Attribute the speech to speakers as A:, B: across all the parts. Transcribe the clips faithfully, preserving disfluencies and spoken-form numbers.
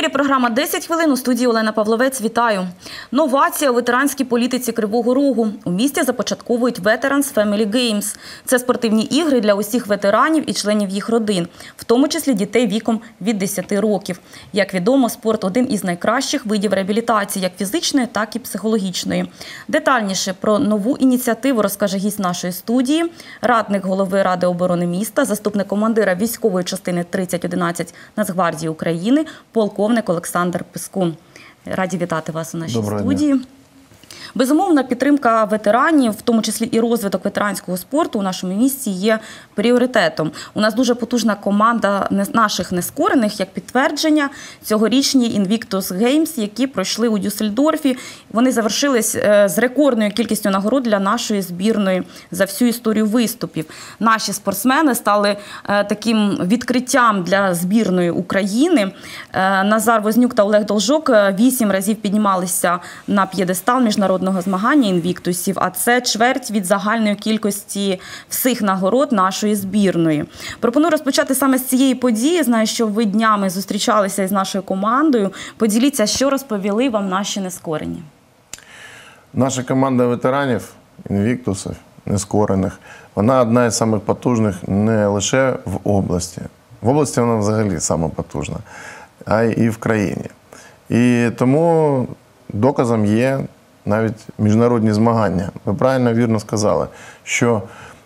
A: ефірі програма «десять хвилин», у студії Олена Павловець. Вітаю. Новація у ветеранській політиці Кривого Рогу. У місті започатковують Veterans Family Games. Це спортивні ігри для усіх ветеранів і членів їх родин, в тому числі дітей віком від десяти років. Як відомо, спорт – один із найкращих видів реабілітації, як фізичної, так і психологічної. Детальніше про нову ініціативу розкаже гість нашої студії, радник голови Ради оборони міста, заступник командира військової частини тридцять одинадцять Нацгвардії України, полковник Олександр Пискун. Раді вітати вас у нашій
B: Доброго
A: студії.
B: дня.
A: Безумовно, підтримка ветеранів, в тому числі і розвиток ветеранського спорту у нашому місті є пріоритетом. У нас дуже потужна команда наших нескорених, як підтвердження, цьогорічні Invictus Games, які пройшли у Дюссельдорфі. Вони завершились з рекордною кількістю нагород для нашої збірної за всю історію виступів. Наші спортсмени стали таким відкриттям для збірної України. Назар Вознюк та Олег Должок вісім разів піднімалися на п'єдестал міжнародного змагання інвіктусів, а це чверть від загальної кількості всіх нагород нашої збірної. Пропоную розпочати саме з цієї події. Знаю, що ви днями зустрічалися із нашою командою. Поділіться, що розповіли вам наші нескорені.
B: Наша команда ветеранів, інвіктусів, нескорених, вона одна із самих потужних не лише в області. В області вона взагалі сама потужна, а й в країні. І тому доказом є навіть міжнародні змагання. Ви правильно, вірно сказали, що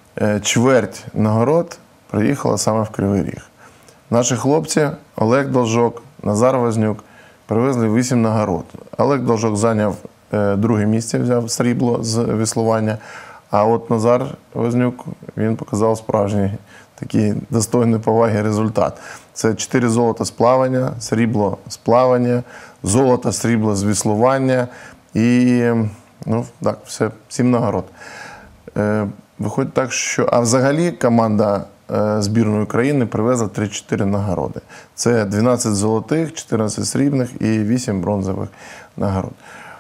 B: чверть нагород приїхала саме в Кривий Ріг. Наші хлопці Олег Должок, Назар Вознюк привезли вісім нагород. Олег Должок зайняв друге місце, взяв срібло з веслування, а от Назар Вознюк, він показав справжній такий достойний поваги результат. Це чотири золота з плавання, срібло з плавання, золото, срібло з веслування і, ну, так, все, сім нагород. Е, виходить так, що, а взагалі команда е, збірної України привезла тридцять чотири нагороди. Це дванадцять золотих, чотирнадцять срібних і вісім бронзових нагород.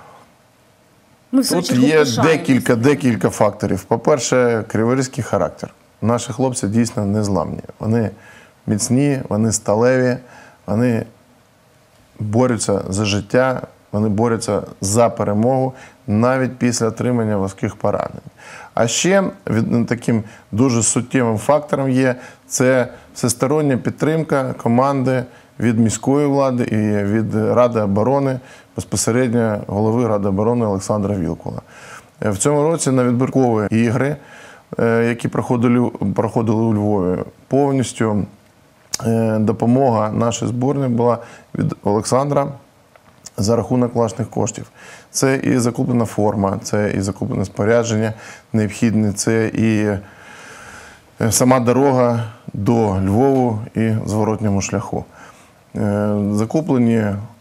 A: Ми
B: Тут є декілька, декілька факторів. По-перше, криворізький характер. Наші хлопці дійсно незламні. Вони міцні, вони сталеві, вони борються за життя, вони борються за перемогу навіть після отримання важких поранень. А ще таким дуже суттєвим фактором є це всестороння підтримка команди від міської влади і від Ради оборони, безпосередньо голови Ради оборони Олександра Вілкула. В цьому році на відбіркові ігри, які проходили, проходили у Львові, повністю допомога нашої збірної була від Олександра за рахунок власних коштів. Це і закуплена форма, це і закуплене спорядження необхідне, це і сама дорога до Львову і зворотньому шляху. Закуплені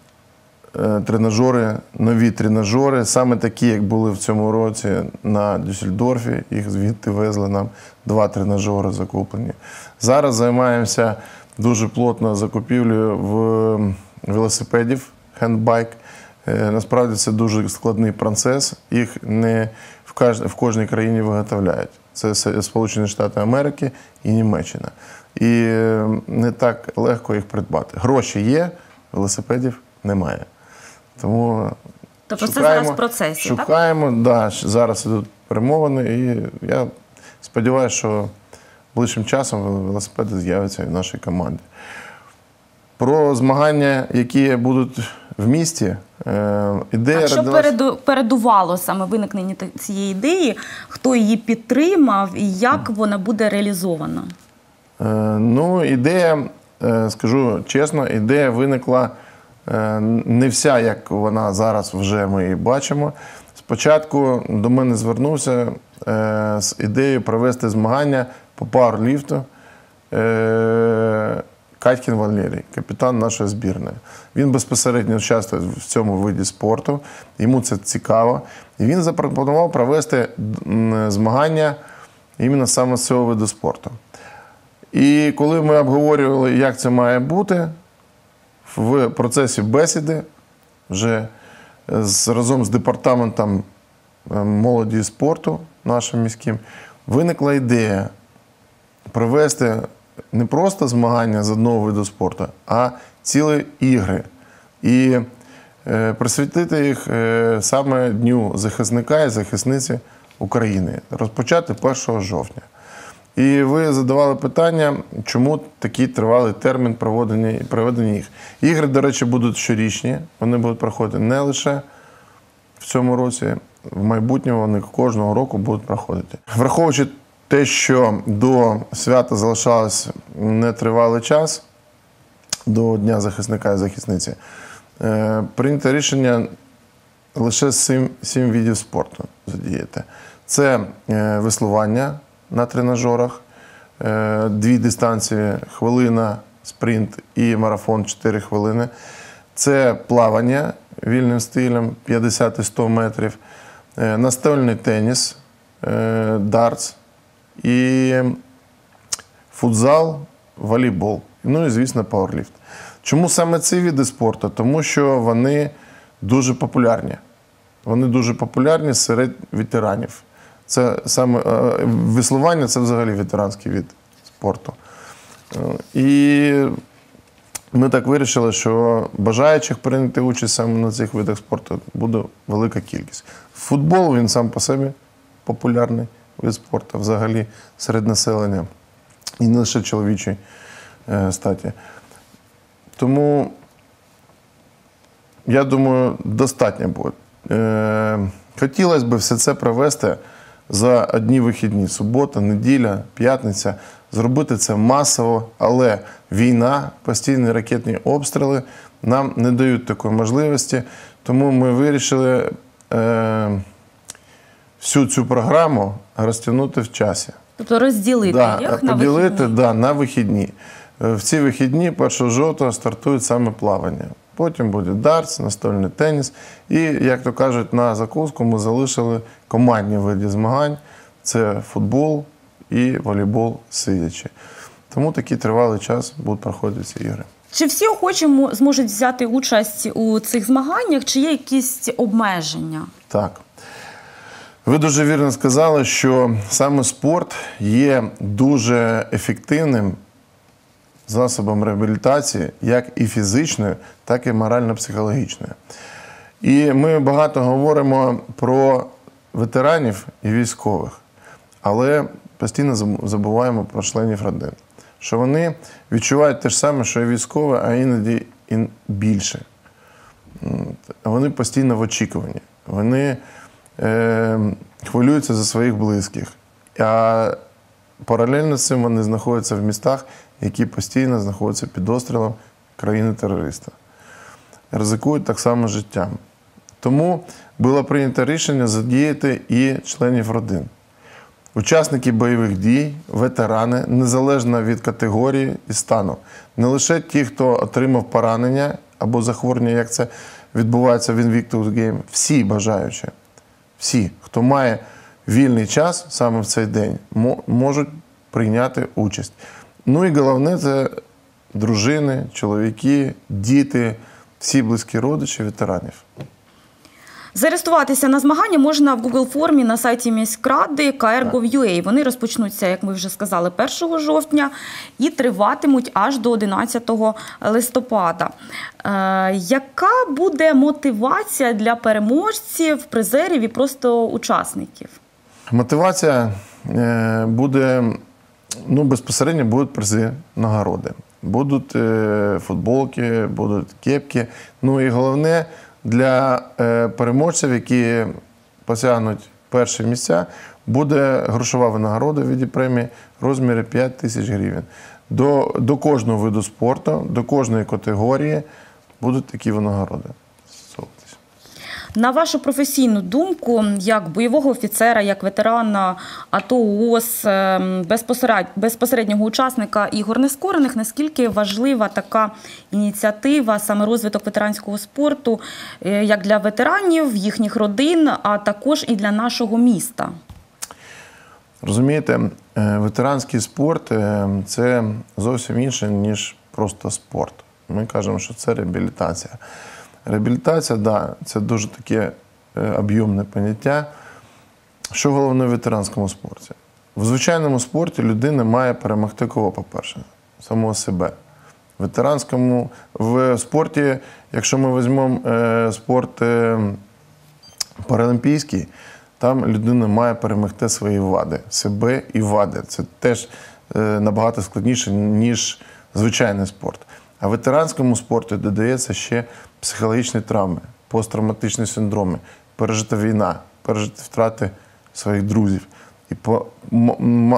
B: тренажери, нові тренажери, саме такі, як були в цьому році на Дюссельдорфі, їх звідти везли нам два тренажери закуплені. Зараз займаємося дуже плотно закупівлею в велосипедів, хендбайк. Насправді це дуже складний процес, їх не в, кож... в кожній країні виготовляють. Це Сполучені Штати Америки і Німеччина. І не так легко їх придбати. Гроші є, велосипедів немає. Тому
A: тобто
B: шукаємо,
A: це зараз в процесі,
B: шукаємо, так? Да, зараз ідуть перемовини, і я сподіваюся, що ближчим часом велосипеди з'являться і в нашій команді. Про змагання, які будуть в місті, ідея...
A: А що родилась... передувало саме виникнення цієї ідеї? Хто її підтримав і як вона буде реалізована?
B: Ну, ідея, скажу чесно, ідея виникла не вся, як вона зараз вже ми її бачимо. Спочатку до мене звернувся з ідеєю провести змагання по пауерліфту Катькін Валерій, капітан нашої збірної. Він безпосередньо участвує в цьому виді спорту, йому це цікаво. І він запропонував провести змагання іменно саме з цього виду спорту. І коли ми обговорювали, як це має бути, в процесі бесіди, вже з, разом з департаментом молоді і спорту нашим міським, виникла ідея провести не просто змагання з одного виду спорту, а цілі ігри і е, присвятити їх е, саме Дню захисника і захисниці України, розпочати першого жовтня. І ви задавали питання, чому такий тривалий термін проведення, проведення їх. Ігри, до речі, будуть щорічні, вони будуть проходити не лише в цьому році, в майбутньому вони кожного року будуть проходити. Враховуючи те, що до свята залишалось нетривалий час, до Дня захисника і захисниці, е, прийнято рішення лише сім, сім видів спорту задіяти. Це е, веслування на тренажерах, е, дві дистанції, хвилина, спринт і марафон чотири хвилини. Це плавання вільним стилем п'ятдесят і сто метрів, е, настольний теніс, е, дартс і футзал, волейбол. Ну і, звісно, пауерліфт. Чому саме ці види спорту? Тому що вони дуже популярні. Вони дуже популярні серед ветеранів. Це саме е, веслування – це взагалі ветеранський вид спорту. Е, і ми так вирішили, що бажаючих прийняти участь саме на цих видах спорту буде велика кількість. Футбол, він сам по собі популярний вид спорту взагалі серед населення. І не лише чоловічої е, статі. Тому, я думаю, достатньо буде. Е, хотілося б все це провести за одні вихідні. Субота, неділя, п'ятниця. Зробити це масово, але війна, постійні ракетні обстріли нам не дають такої можливості. Тому ми вирішили е, всю цю програму розтягнути в часі.
A: Тобто розділити
B: да,
A: їх на
B: поділити,
A: вихідні?
B: Да, на вихідні. В ці вихідні першого жовтня стартують саме плавання. Потім буде дартс, настольний теніс. І, як то кажуть, на закуску ми залишили командні види змагань. Це футбол і волейбол сидячи. Тому такий тривалий час будуть проходити ці ігри.
A: Чи всі охочі мо- зможуть взяти участь у цих змаганнях, чи є якісь обмеження?
B: Так. Ви дуже вірно сказали, що саме спорт є дуже ефективним засобом реабілітації, як і фізичної, так і морально-психологічної. І ми багато говоримо про ветеранів і військових, але постійно забуваємо про членів родин. Що вони відчувають те ж саме, що і військові, а іноді і більше. Вони постійно в очікуванні. Вони е, хвилюються за своїх близьких. А паралельно з цим вони знаходяться в містах, які постійно знаходяться під обстрілом країни-терориста. Ризикують так само життям. Тому було прийнято рішення задіяти і членів родин. Учасники бойових дій, ветерани, незалежно від категорії і стану. Не лише ті, хто отримав поранення або захворювання, як це відбувається в Invictus Game, всі бажаючі, всі, хто має вільний час саме в цей день, можуть прийняти участь. Ну і головне – це дружини, чоловіки, діти, всі близькі родичі ветеранів.
A: Зареєструватися на змагання можна в Google формі на сайті міськради ка ер гов крапка ю а. Вони розпочнуться, як ми вже сказали, першого жовтня і триватимуть аж до одинадцятого листопада. Е, яка буде мотивація для переможців, призерів і просто учасників?
B: Мотивація е, буде, ну, безпосередньо будуть призи, нагороди. Будуть е, футболки, будуть кепки. Ну і головне, для е, переможців, які посягнуть перші місця, буде грошова винагорода в виді премії в розмірі п'ять тисяч гривень. До, до кожного виду спорту, до кожної категорії будуть такі винагороди.
A: На вашу професійну думку, як бойового офіцера, як ветерана АТО, ООС, безпосереднього учасника ігор нескорених, наскільки важлива така ініціатива, саме розвиток ветеранського спорту, як для ветеранів, їхніх родин, а також і для нашого міста?
B: Розумієте, ветеранський спорт – це зовсім інше, ніж просто спорт. Ми кажемо, що це реабілітація. Реабілітація, да, це дуже таке об'ємне поняття. Що головне в ветеранському спорті? В звичайному спорті людина має перемогти кого, по-перше? Самого себе. ветеранському в спорті, якщо ми візьмемо е, спорт е, паралімпійський, там людина має перемогти свої вади, себе і вади. Це теж е, набагато складніше, ніж звичайний спорт. А в ветеранському спорті додається ще психологічні травми, посттравматичні синдроми, пережита війна, пережиті втрати своїх друзів. І по, м,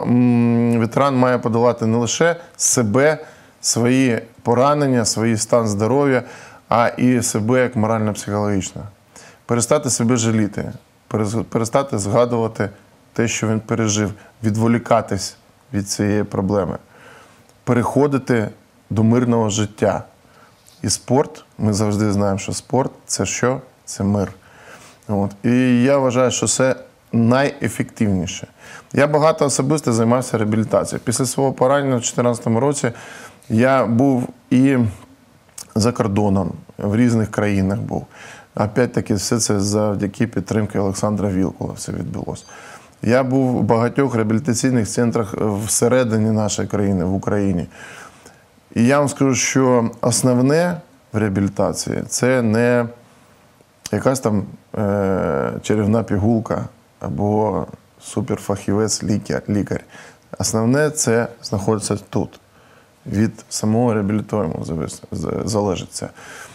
B: м, ветеран має подолати не лише себе, свої поранення, свій стан здоров'я, а і себе як морально-психологічно. Перестати себе жаліти, перестати згадувати те, що він пережив, відволікатись від цієї проблеми, переходити до мирного життя. І спорт, ми завжди знаємо, що спорт – це що? Це мир. От. І я вважаю, що це найефективніше. Я багато особисто займався реабілітацією. Після свого поранення в дві тисячі чотирнадцятому році я був і за кордоном, в різних країнах був. Опять-таки, все це завдяки підтримки Олександра Вілкула все відбулося. Я був в багатьох реабілітаційних центрах всередині нашої країни, в Україні. І я вам скажу, що основне в реабілітації – це не якась там е, чарівна пігулка або суперфахівець лікар, лікар. Основне – це знаходиться тут. Від самого реабілітуємого залежить це.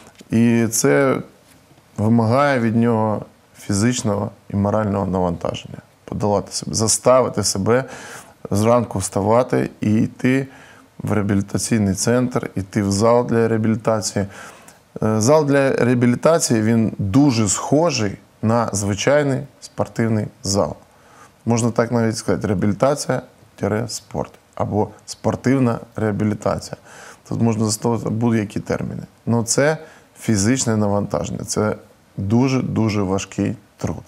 B: І це вимагає від нього фізичного і морального навантаження. Подолати себе, заставити себе зранку вставати і йти в реабілітаційний центр, йти в зал для реабілітації. Зал для реабілітації, він дуже схожий на звичайний спортивний зал. Можна так навіть сказати, реабілітація-спорт або спортивна реабілітація. Тут можна застосовувати будь-які терміни. Але це фізичне навантаження, це дуже-дуже важкий труд.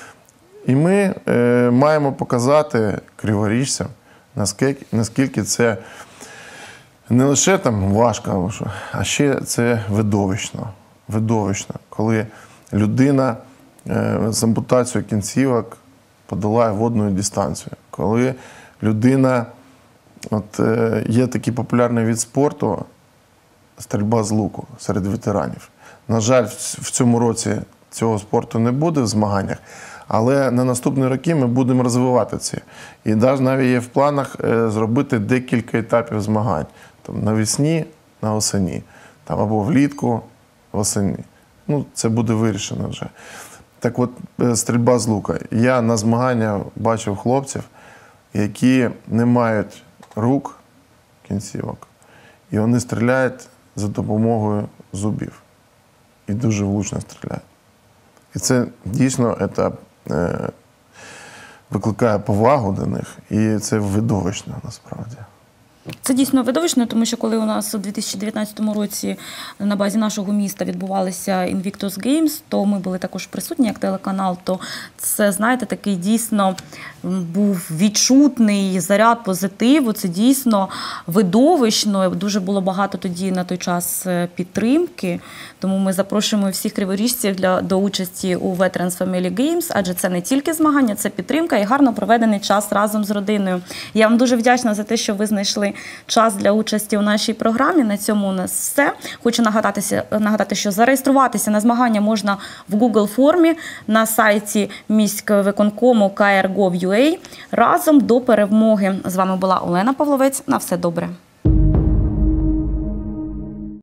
B: І ми е, маємо показати криворіжцям, наскільки, наскільки це не лише там важко, а ще це видовищно. Видовищно, коли людина е, з ампутацією кінцівок подолає водну дистанцію, коли людина, от е, є такий популярний від спорту, стрільба з луку серед ветеранів. На жаль, в цьому році цього спорту не буде в змаганнях, але на наступні роки ми будемо розвивати це. І навіть є в планах зробити декілька етапів змагань. Там, навесні, на осені, там, або влітку, восені. Ну, це буде вирішено вже. Так от, стрільба з лука. Я на змагання бачив хлопців, які не мають рук, кінцівок, і вони стріляють за допомогою зубів. І дуже влучно стріляють. І це дійсно це, е, викликає повагу до них, і це видовищно насправді.
A: Це дійсно видовищно, тому що коли у нас у дві тисячі дев'ятнадцятому році на базі нашого міста відбувалися Invictus Games, то ми були також присутні як телеканал, то це, знаєте, такий дійсно був відчутний заряд позитиву, це дійсно видовищно, дуже було багато тоді на той час підтримки, тому ми запрошуємо всіх криворіжців для, до участі у Veterans Family Games, адже це не тільки змагання, це підтримка і гарно проведений час разом з родиною. Я вам дуже вдячна за те, що ви знайшли час для участі у нашій програмі. На цьому у нас все. Хочу нагадатися, нагадати, що зареєструватися на змагання можна в Google формі на сайті міськвиконкому ка ер точка гов точка ю а. Разом до перемоги. З вами була Олена Павловець. На все добре.